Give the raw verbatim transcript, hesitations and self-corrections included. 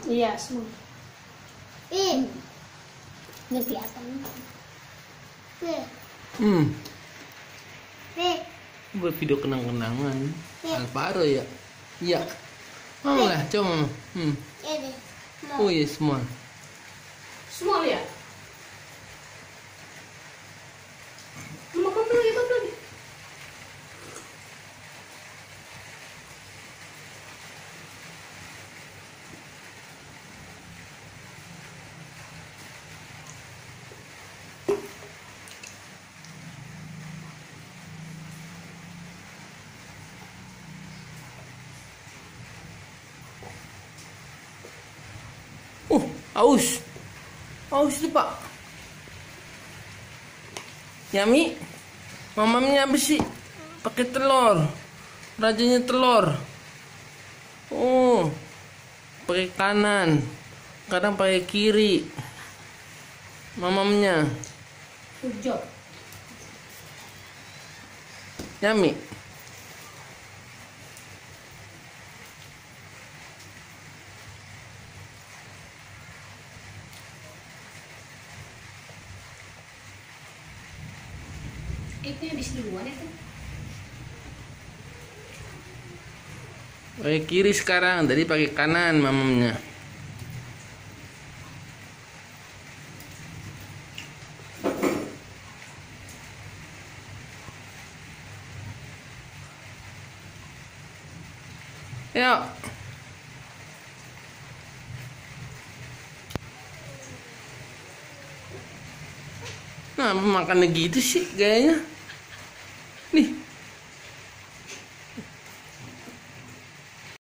Iya, semua. Ih. Ini kelihatan. Nih. Hmm. Nih. Buat video kenang-kenangan. Ya. Alvaro ya. Iya. Mau lah, coba mama. Hmm. Ini. Oh iya, semua. Small ya? Mama mama lagi, mama lagi. Uh, aus. Aus itu, Pak. Yami. Mamamnya apa sih? Pakai telur. Rajanya telur. Oh. Pakai kanan. Kadang pakai kiri. Mamamnya. Hijau. Yami. Itu yang di duluan itu. Pakai kiri sekarang, tadi pakai kanan mamamnya. Yuk. Nah, makannya gitu sih gayanya.